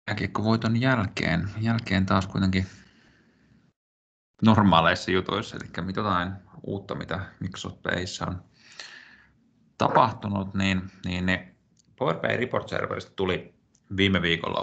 jääkiekkovoiton jälkeen taas kuitenkin normaaleissa jutuissa, eli jotain uutta, mitä Microsoft Payssä on tapahtunut, niin Power BI Report Serveristä tuli viime viikolla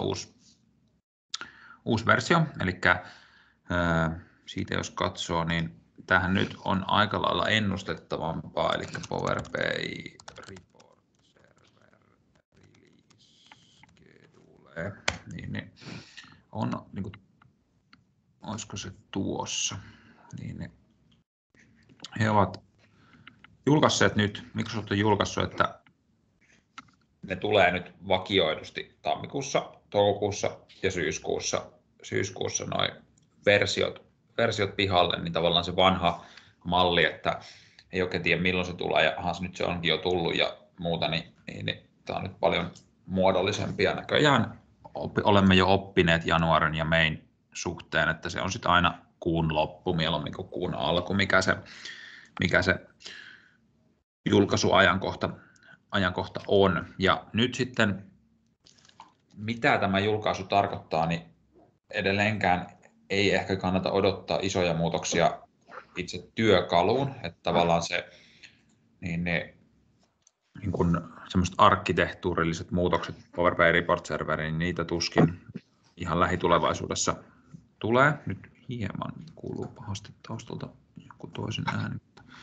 uusi versio, eli siitä jos katsoo, niin tämähän nyt on aika lailla ennustettavampaa, eli Power BI Report Server Release Schedule, niin on, niin kuin, olisiko se tuossa, niin he ovat julkaisseet nyt, Microsoft on julkaissut, että ne tulee nyt vakioidusti tammikuussa, toukokuussa ja syyskuussa noin versiot pihalle, niin tavallaan se vanha malli, että ei oikein tiedä milloin se tulee, ja nyt se onkin jo tullut ja muuta, niin tämä on nyt paljon muodollisempia. Näköjään olemme jo oppineet januarin ja mein suhteen, että se on sitten aina kuun loppu, mieluummin kuin kuun alku, mikä se julkaisuajankohta on. Ja nyt sitten, mitä tämä julkaisu tarkoittaa, niin edelleenkään ei ehkä kannata odottaa isoja muutoksia itse työkaluun, että tavallaan se, niin kun semmoiset arkkitehtuurilliset muutokset Power BI Report Serveriin, niin niitä tuskin ihan lähitulevaisuudessa tulee. Nyt hieman kuuluu pahasti taustalta joku toisen ääni.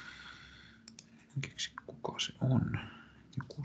Kuka se on? Joku.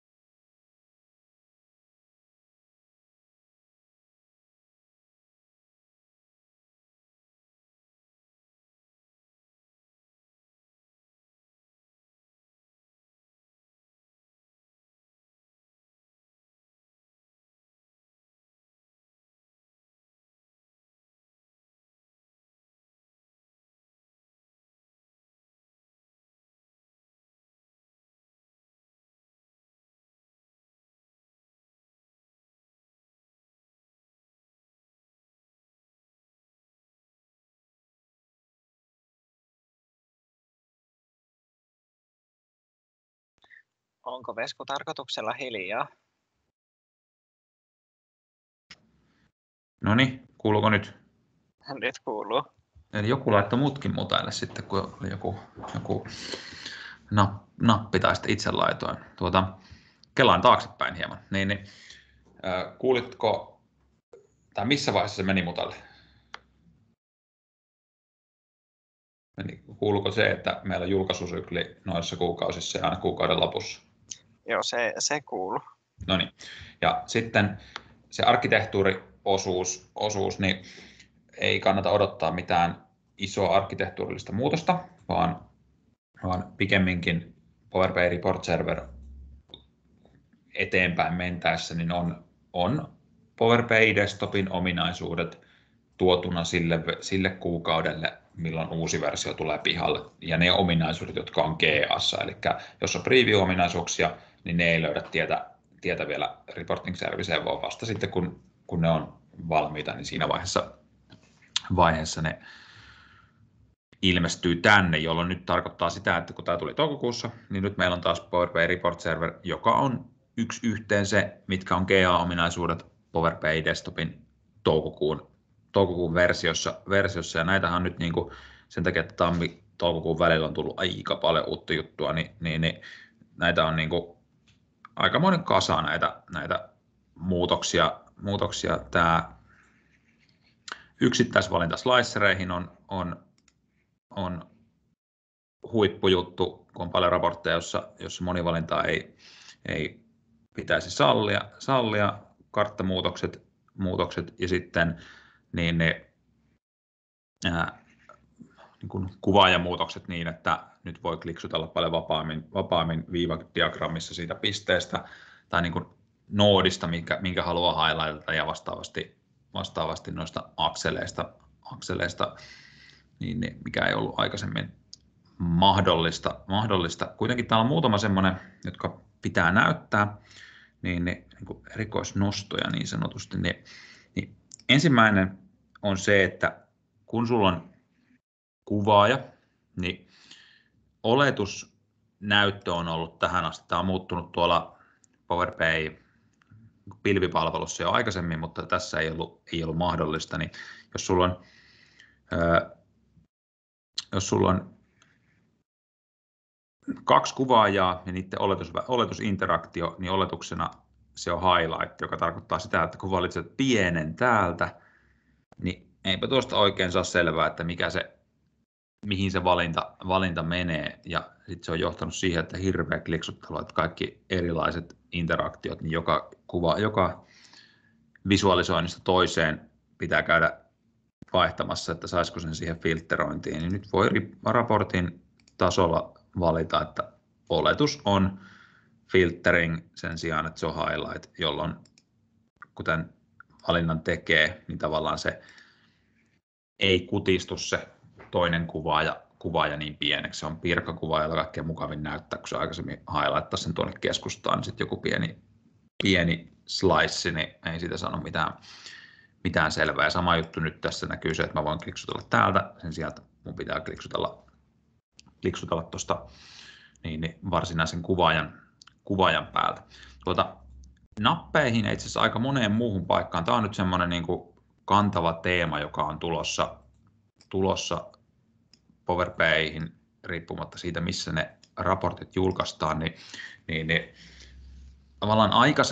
Onko Vesku tarkoituksella hiljaa? Noniin, kuuluuko nyt? Nyt kuuluu. Eli joku laittoi mutkin mutaille sitten, kun oli joku nappi tai sitten itse laitoin. Kelaan taaksepäin hieman. Kuulitko, tai missä vaiheessa se meni mutalle? Kuuluuko se, että meillä on julkaisusykli noissa kuukausissa ja aina kuukauden lopussa? Joo, se kuuluu. No niin. Ja sitten se arkkitehtuuriosuus, niin ei kannata odottaa mitään isoa arkkitehtuurillista muutosta, vaan pikemminkin Power BI Report Server eteenpäin mentäessä niin on Power BI Desktopin ominaisuudet tuotuna sille kuukaudelle, milloin uusi versio tulee pihalle, ja ne ominaisuudet, jotka on GA:ssa, eli jos on preview-ominaisuuksia, niin ne ei löydä tietä vielä reporting serviceen, vaan vasta sitten, kun ne on valmiita, niin siinä vaiheessa ne ilmestyy tänne, jolloin nyt tarkoittaa sitä, että kun tämä tuli toukokuussa, niin nyt meillä on taas Power BI Report Server, joka on yksi yhteen se, mitkä on GA-ominaisuudet Power BI Desktopin toukokuun versiossa, ja näitähän on nyt niin kuin sen takia, että tammi-toukokuun välillä on tullut aika paljon uutta juttua, niin näitä on niin kuin aikamoinen kasa näitä muutoksia. Tämä yksittäisvalinta slicereihin on huippujuttu, kun on paljon raportteja, jossa monivalintaa ei pitäisi sallia karttamuutokset ja sitten niin ne niin kuin kuvaajamuutokset niin, että nyt voi kliksutella paljon vapaammin viivadiagrammissa siitä pisteestä tai niin kuin noodista, minkä haluaa highlightata, ja vastaavasti noista akseleista niin mikä ei ollut aikaisemmin mahdollista. Kuitenkin täällä on muutama semmoinen, jotka pitää näyttää, niin kuin erikoisnostoja niin sanotusti. Niin ensimmäinen on se, että kun sulla on kuvaaja, niin oletusnäyttö on ollut tähän asti. Tämä on muuttunut tuolla Power BI pilvipalvelussa jo aikaisemmin, mutta tässä ei ollut mahdollista, niin jos sulla on 2 kuvaajaa ja niiden oletusinteraktio, niin oletuksena se on highlight, joka tarkoittaa sitä, että kun valitset pienen täältä, niin eipä tuosta oikein saa selvää, että mihin se valinta menee, ja sitten se on johtanut siihen, että hirveä kliksuttelu, että kaikki erilaiset interaktiot, niin joka visualisoinnista toiseen pitää käydä vaihtamassa, että saisiko sen siihen filtterointiin, niin nyt voi raportin tasolla valita, että oletus on filtering sen sijaan, että se on highlight, jolloin kuten valinnan tekee, niin tavallaan se ei kutistu se toinen kuvaaja niin pieneksi. Se on pirkkakuva, jolla kaikkein mukavin näyttää, kun se aikaisemmin highlighttaa sen tuonne keskustaan, niin sitten joku pieni slice, niin ei siitä sano mitään selvää. Ja sama juttu nyt tässä näkyy se, että mä voin kliksutella täältä, sen sijaan, että mun pitää kliksutella tuosta niin varsinaisen kuvaajan päältä. Nappeihin ja itse asiassa aika moneen muuhun paikkaan. Tämä on nyt semmoinen niin kuin kantava teema, joka on tulossa Power BI:hin riippumatta siitä, missä ne raportit julkaistaan, niin tavallaan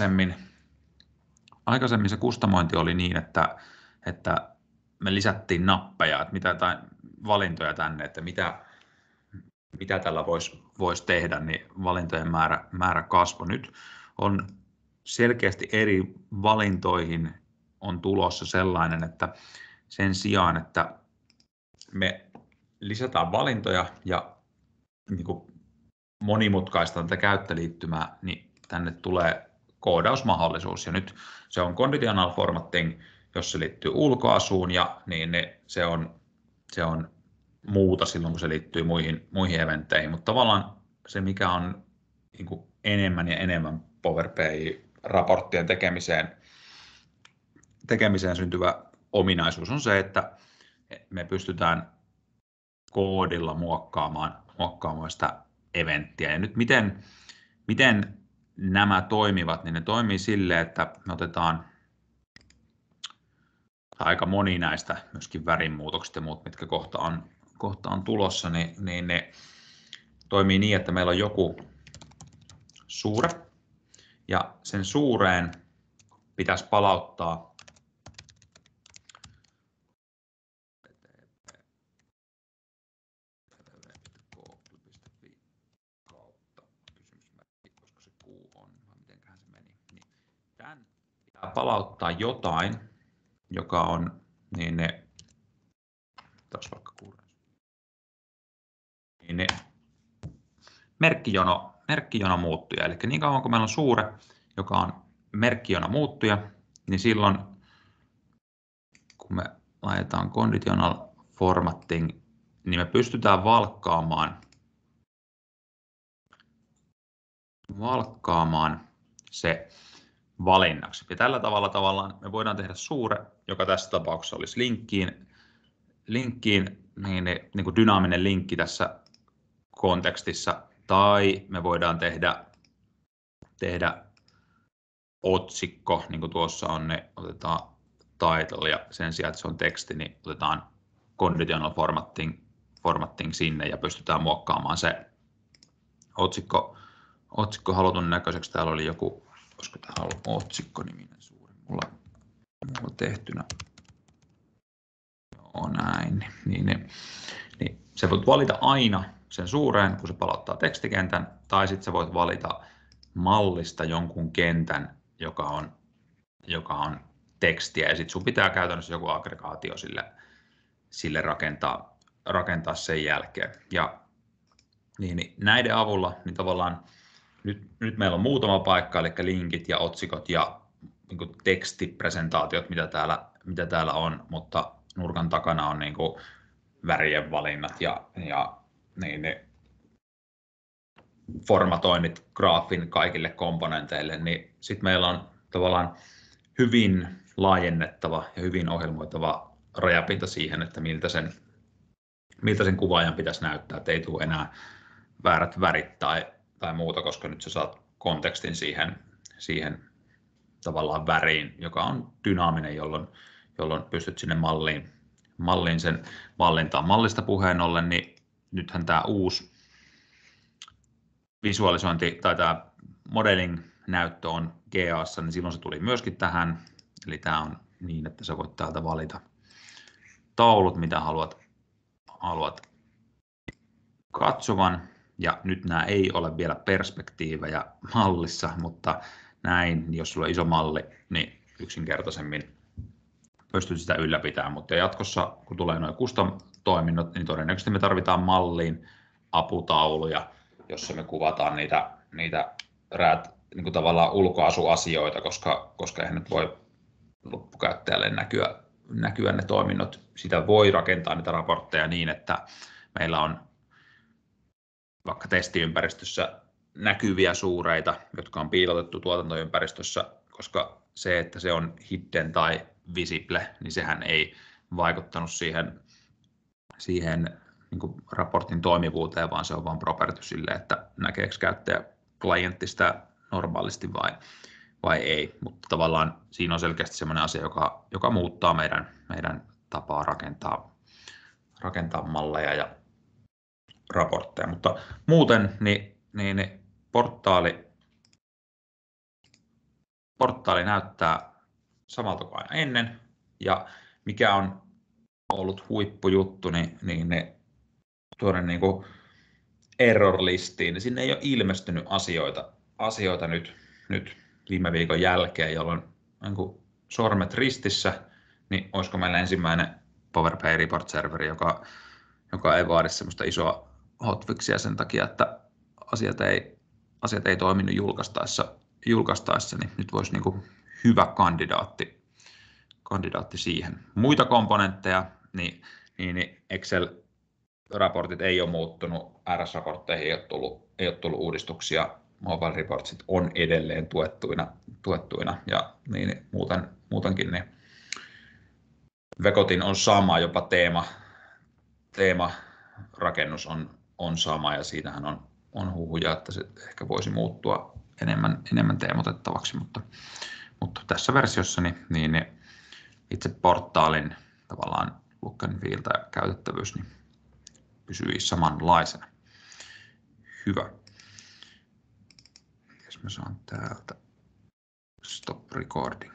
aikaisemmin se kustomointi oli niin, että me lisättiin nappeja, tai valintoja tänne, että mitä tällä voisi tehdä, niin valintojen määrä kasvoi. Nyt on selkeästi eri valintoihin on tulossa sellainen, että sen sijaan, että me lisätään valintoja ja niin kuin monimutkaistaan tätä käyttöliittymää, niin tänne tulee koodausmahdollisuus. Ja nyt se on conditional formatting, jos se liittyy ulkoasuun, ja niin se on muuta silloin, kun se liittyy muihin eventteihin. Mutta tavallaan se, mikä on niin kuin enemmän ja enemmän Power BI-raporttien tekemiseen syntyvä ominaisuus on se, että me pystytään koodilla muokkaamaan sitä eventtiä. Ja nyt miten nämä toimivat, niin ne toimii silleen, että me otetaan aika moni näistä myöskin värinmuutokset ja muut, mitkä kohta on tulossa, niin ne toimii niin, että meillä on joku suure, ja sen suureen pitäisi palauttaa palauttaa jotain, joka on taas vaikka merkkijono muuttuja. Eli niin kauan kun meillä on suure, joka on merkkijono muuttuja, niin silloin kun me laitetaan conditional formatting, niin me pystytään valkkaamaan se valinnaksi. Ja tällä tavalla tavallaan me voidaan tehdä suure, joka tässä tapauksessa olisi linkkiin niin kuin dynaaminen linkki tässä kontekstissa, tai me voidaan tehdä otsikko, niin kuin tuossa on, ne otetaan title, ja sen sijaan, että se on teksti, niin otetaan conditional formatting sinne, ja pystytään muokkaamaan se otsikko halutun näköiseksi. Täällä oli joku, koska tämä on ollut otsikko-niminen suuri mulla tehtynä. Joo, näin. Niin sä voit valita aina sen suureen, kun se palauttaa tekstikentän, tai sitten sä voit valita mallista jonkun kentän, joka on tekstiä, ja sitten sun pitää käytännössä joku aggregaatio sille rakentaa sen jälkeen. Ja niin näiden avulla niin tavallaan nyt meillä on muutama paikka, eli linkit ja otsikot ja niin kuin tekstipresentaatiot, mitä täällä on, mutta nurkan takana on niin kuin värien valinnat ja ne formatoinnit graafin kaikille komponenteille, niin sitten meillä on tavallaan hyvin laajennettava ja hyvin ohjelmoitava rajapinta siihen, että miltä sen kuvaajan pitäisi näyttää, että ei tule enää väärät värit tai muuta, koska nyt sä saat kontekstin siihen tavallaan väriin, joka on dynaaminen, jolloin pystyt sinne malliin sen mallintaan. Mallista puheen ollen, niin nythän tämä uusi visualisointi tai tämä modeling-näyttö on GA:ssa, niin silloin se tuli myöskin tähän. Eli tämä on niin, että sä voit täältä valita taulut, mitä haluat katsovan. Ja nyt nämä ei ole vielä perspektiivejä mallissa, mutta näin, jos sulla on iso malli, niin yksinkertaisemmin pystyt sitä ylläpitämään. Mutta jatkossa, kun tulee nuo custom-toiminnot, niin todennäköisesti me tarvitaan malliin aputauluja, jossa me kuvataan niitä niin kuin tavallaan ulkoasuasioita, koska eihän nyt voi loppukäyttäjälle näkyä ne toiminnot. Sitä voi rakentaa niitä raportteja niin, että meillä on vaikka testiympäristössä näkyviä suureita, jotka on piilotettu tuotantoympäristössä, koska se, että se on hidden tai visible, niin sehän ei vaikuttanut siihen niin kuin raportin toimivuuteen, vaan se on vain property sille, että näkeekö käyttäjä klientti sitä normaalisti vai ei. Mutta tavallaan siinä on selkeästi sellainen asia, joka muuttaa meidän tapaa rakentaa malleja ja raportteja. Mutta muuten niin portaali näyttää samalta kuin aina ennen, ja mikä on ollut huippujuttu, niin ne tuonne niin kuin error-listiin, niin sinne ei ole ilmestynyt asioita nyt viime viikon jälkeen, jolloin niin kuin sormet ristissä, niin olisiko meillä ensimmäinen Power BI Report-serveri, joka ei vaadi semmoista isoa hotfixia sen takia, että asiat ei toiminut julkaistaessa, niin nyt voisi niin kuin hyvä kandidaatti siihen. Muita komponentteja, niin Excel-raportit ei ole muuttunut, RS-raportteihin ei ole tullut uudistuksia, Mobile Reportsit on edelleen tuettuina ja niin muutenkin niin Vekotin on sama, jopa teemarakennus on sama, ja siitähän on huhuja, että se ehkä voisi muuttua enemmän teemotettavaksi, mutta tässä versiossa niin itse portaalin tavallaan look and feel ja käytettävyys niin pysyi samanlaisena. Hyvä. Jos mä saan täältä stop recording.